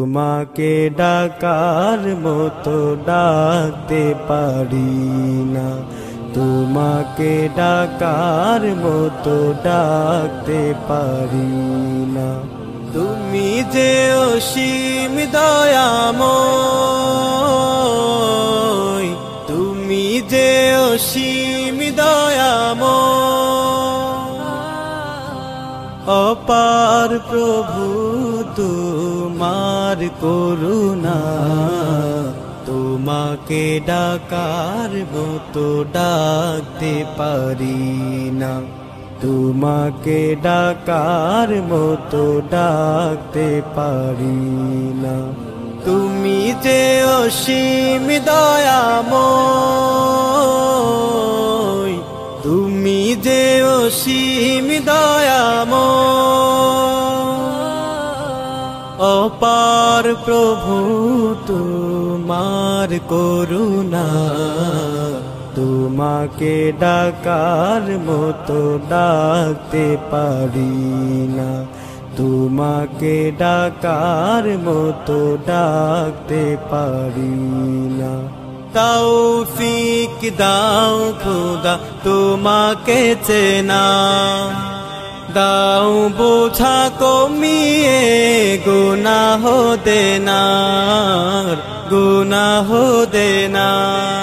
তোমাকে ডাকার মতো ডাকতে পারি না, তোমাকে ডাকার মতো ডাকতে পারি না। তুমি যে অসীম দয়াময়, তুমি যে অসীম দয়াময়, অপার প্রভু তোমার করুণা, তোমাকে ডাকার মতো ডাকতে পারি না, তোমাকে ডাকার মতো ডাকতে পারি না। তুমি যে অসীম দয়াময়, তুমি যে অসীম দয়াময়, অপার প্রভু তোমার করুণা, তোমাকে ডাকার মতো ডাকতে পারি না, তোমাকে ডাকার মতো ডাকতে পারি না। তৌফিক দাও খোদা তোমাকে চেনা, দাও বোঝা কমিয়ে গুনাহ দেনা, গুনাহ দেনা।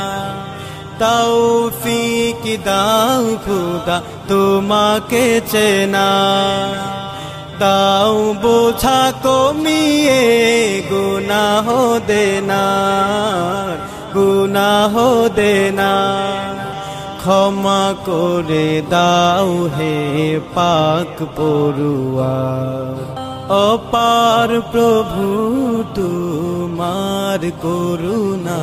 তৌফিক দাও খোদা তোমাকে চেনা, দাও বোঝা কমিয়ে গুনাহ দেনা, গুনাহ দেনা। ক্ষমা করে দাও হে পাক পরুয়ার, অপার প্রভু তোমার করুণা,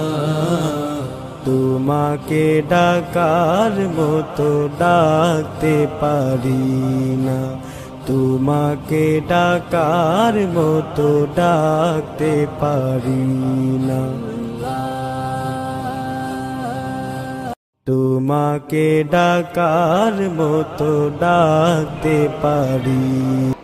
তোমাকে ডাকার মতো ডাকতে পারি না, তোমাকে ডাকার মতো ডাকতে পারি না। তোমাকে ডাকার মতো ডাকতে পারি।